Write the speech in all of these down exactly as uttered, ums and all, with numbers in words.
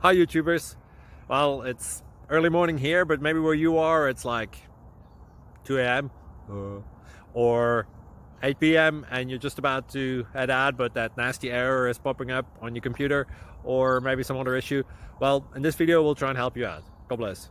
Hi YouTubers. Well, it's early morning here, but maybe where you are it's like two A M uh, or eight P M and you're just about to head out, but that nasty error is popping up on your computer, or maybe some other issue. Well, in this video we'll try and help you out. God bless.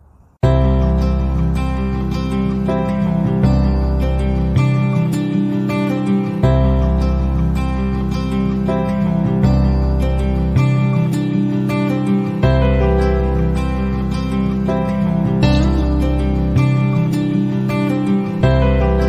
Thank you.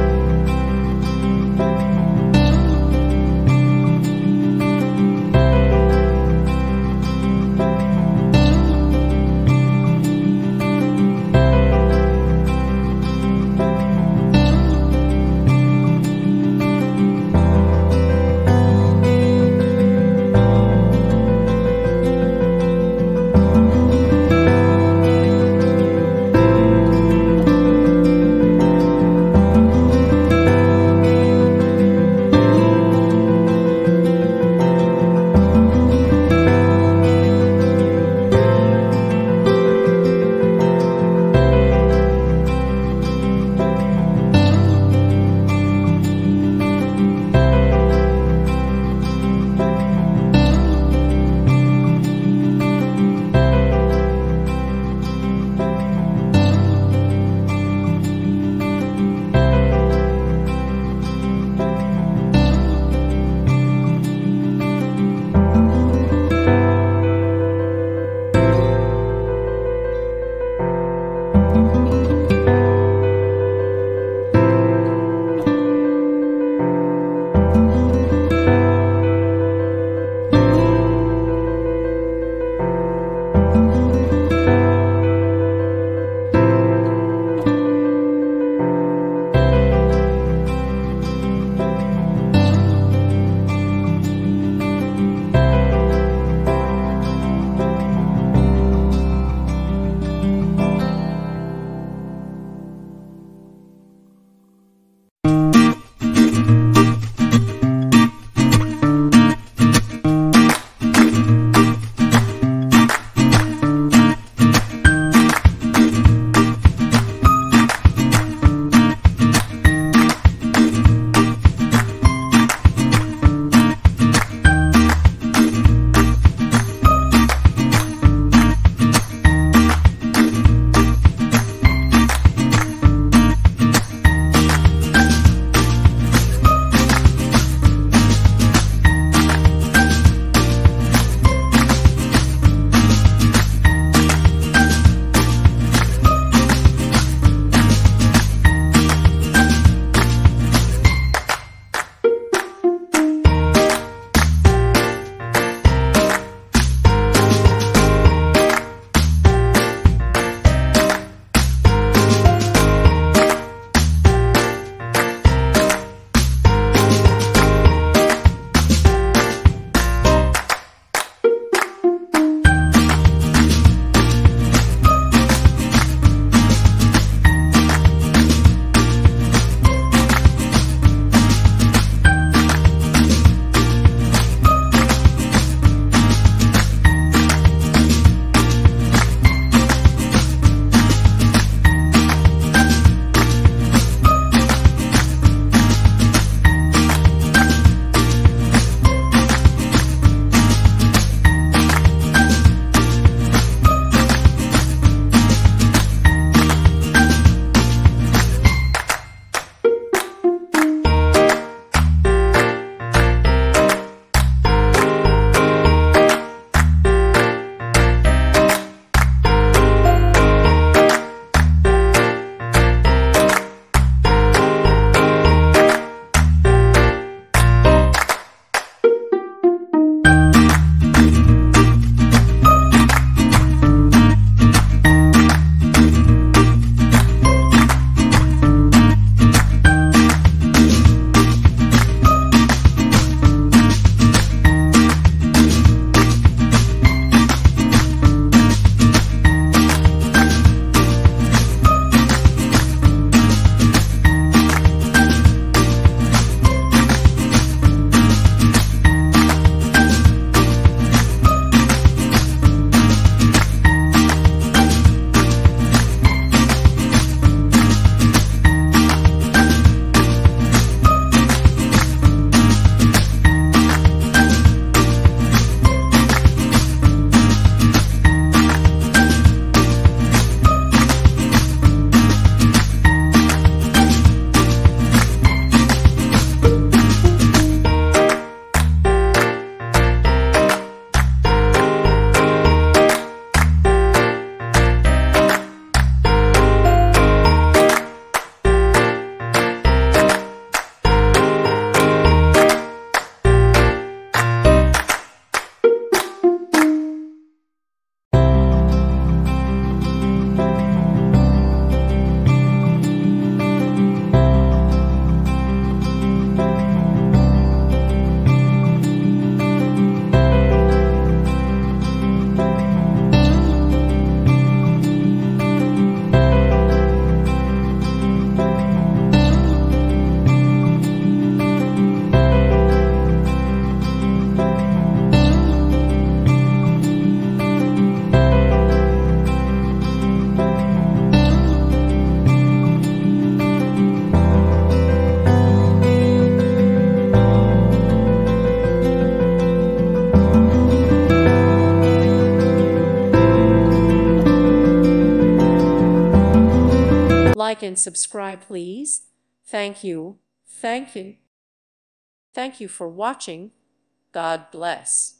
Like and subscribe, please. Thank you. Thank you. Thank you for watching. God bless.